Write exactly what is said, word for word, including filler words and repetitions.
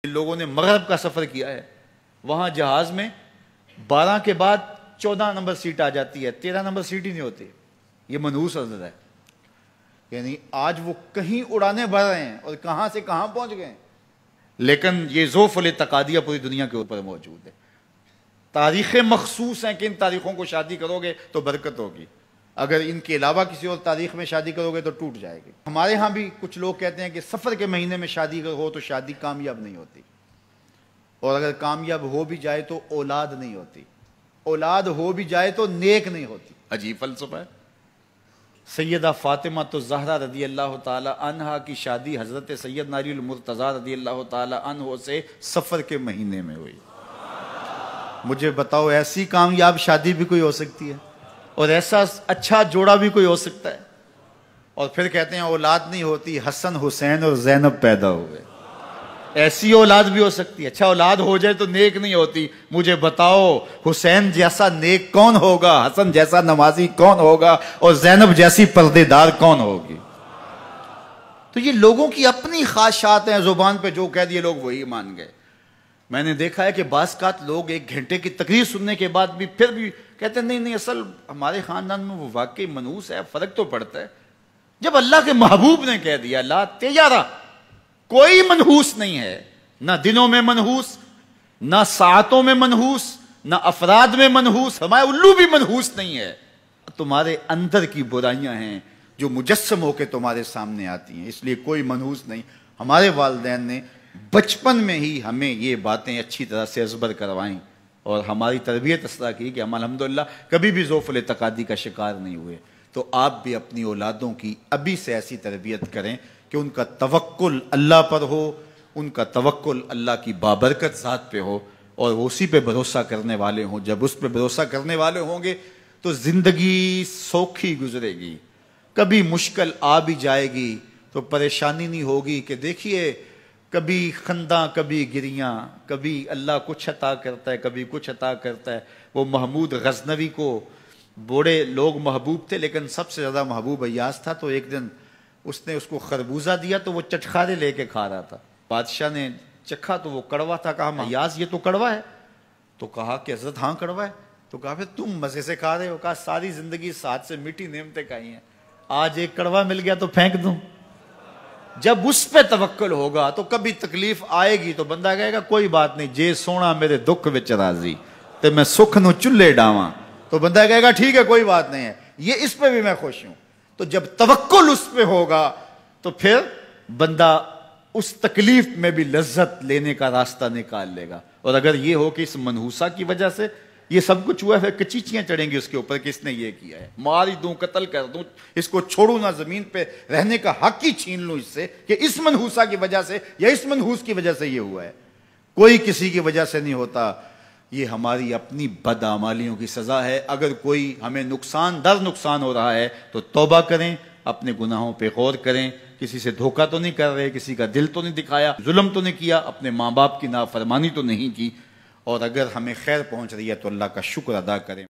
لوگوں نے مغرب کا سفر کیا ہے، وہاں جہاز میں بارہ کے بعد چودہ نمبر سیٹ آ جاتی ہے، تیرہ نمبر سیٹ ہی نہیں ہوتی. یہ منحوس عدد ہے، یعنی آج وہ کہیں اڑانے بھر رہے ہیں اور کہاں سے کہاں پہنچ گئے ہیں. لیکن یہ ذوف الاعتقادیہ پوری دنیا کے اوپر موجود ہے. تاریخیں مخصوص ہیں کہ ان تاریخوں کو شادی کرو گے تو برکت ہوگی، اگر ان کے علاوہ کسی اور تاریخ میں شادی کرو گے تو ٹوٹ جائے گی. ہمارے ہاں بھی کچھ لوگ کہتے ہیں کہ سفر کے مہینے میں شادی ہو تو شادی کامیاب نہیں ہوتی، اور اگر کامیاب ہو بھی جائے تو اولاد نہیں ہوتی، اولاد ہو بھی جائے تو نیک نہیں ہوتی. عجیب فلسفہ ہے. سیدہ فاطمہ تو زہرا رضی اللہ تعالی عنہا کی شادی حضرت سید علی المرتضیٰ رضی اللہ تعالی عنہ سے سفر کے مہینے میں ہوئی. مجھے بتاؤ ایسی کامیاب شادی بھی کوئی ہو سکتی ہے، اور ایسا اچھا جوڑا بھی کوئی ہو سکتا ہے؟ اور پھر کہتے ہیں اولاد نہیں ہوتی، حسن حسین اور زینب پیدا ہوئے. ایسی اولاد بھی ہو سکتی ہے. اچھا اولاد ہو جائے تو نیک نہیں ہوتی. مجھے بتاؤ حسین جیسا نیک کون ہوگا، حسن جیسا نمازی کون ہوگا، اور زینب جیسی پردے دار کون ہوگی؟ تو یہ لوگوں کی اپنی خواہشات ہیں، زبان پہ جو کہہ دیے لوگ وہی مان گئے. میں نے دیکھا ہے کہ بعض اوقات لوگ ایک گھنٹے کی تقریر سننے کے بعد بھی پھر بھی کہتے ہیں نہیں نہیں اصل ہمارے خاندان میں وہ واقعی منحوس ہے، فرق تو پڑتا ہے. جب اللہ کے محبوب نے کہہ دیا لا تیارہ، کوئی منحوس نہیں ہے، نہ دنوں میں منحوس، نہ ساعتوں میں منحوس، نہ افراد میں منحوس، ہمارے الو بھی منحوس نہیں ہے. تمہارے اندر کی برائیاں ہیں جو مجسم ہو کے تمہارے سامنے آتی ہیں، اس لیے کوئی منحوس نہیں. ہمارے والدین نے بچپن میں ہی ہمیں یہ باتیں اچھی طرح سے ازبر کروائیں اور ہماری تربیت اس طرح کی کہ ہم الحمدللہ کبھی بھی ذوف الاعتقادی کا شکار نہیں ہوئے. تو آپ بھی اپنی اولادوں کی ابھی سے ایسی تربیت کریں کہ ان کا توکل اللہ پر ہو، ان کا توکل اللہ کی بابرکت ذات پہ ہو، اور وہ اسی پہ بھروسہ کرنے والے ہوں. جب اس پہ بھروسہ کرنے والے ہوں گے تو زندگی سوکھی گزرے گی. کبھی مشکل آ بھی جائے گی تو پریشانی نہیں ہوگی کہ دیکھیے کبھی خنداں کبھی گریاں، کبھی اللہ کچھ عطا کرتا ہے کبھی کچھ عطا کرتا ہے. وہ محمود غزنوی کو بوڑھے لوگ محبوب تھے، لیکن سب سے زیادہ محبوب ایاز تھا. تو ایک دن اس نے اس کو خربوزہ دیا تو وہ چٹخارے لے کے کھا رہا تھا. بادشاہ نے چکھا تو وہ کڑوا تھا. کہا ایاز یہ تو کڑوا ہے. تو کہا کہ حضرت ہاں کڑوا ہے. تو کہا پھر تم مزے سے کھا رہے ہو. کہا ساری زندگی ساتھ سے میٹھی نعمتیں کھائی ہیں، آج ایک کڑوا مل گیا تو پھینک دوں. جب اس پہ توکل ہوگا تو کبھی تکلیف آئے گی تو بندہ کہے گا کوئی بات نہیں، جے سونا میرے دکھ وچ راضی تے میں سکھ نو چلے ڈاواں. تو بندہ کہے گا ٹھیک ہے کوئی بات نہیں ہے، یہ اس پہ بھی میں خوش ہوں. تو جب توکل اس پہ ہوگا تو پھر بندہ اس تکلیف میں بھی لذت لینے کا راستہ نکال لے گا. اور اگر یہ ہو کہ اس منحوسہ کی وجہ سے یہ سب کچھ ہوا ہے، پھر کچیچیاں چڑھیں گی اس کے اوپر کہ اس نے یہ کیا ہے، مار ہی دوں، قتل کر دوں، اس کو چھوڑوں نہ، زمین پہ رہنے کا حق ہی چھین لوں اس سے کہ اس منحوسہ کی وجہ سے یا اس منحوس کی وجہ سے یہ ہوا ہے. کوئی کسی کی وجہ سے نہیں ہوتا. یہ ہماری اپنی بدعمالیوں کی سزا ہے. اگر کوئی ہمیں نقصان در نقصان ہو رہا ہے تو توبہ کریں، اپنے گناہوں پہ غور کریں. کسی سے دھوکہ تو نہیں کر رہے، کسی کا دل تو نہیں دکھایا، ظلم تو نہیں کیا، اپنے ماں باپ کی نافرمانی تو نہیں کی. اور اگر ہمیں خیر پہنچ رہی ہے تو اللہ کا شکر ادا کریں.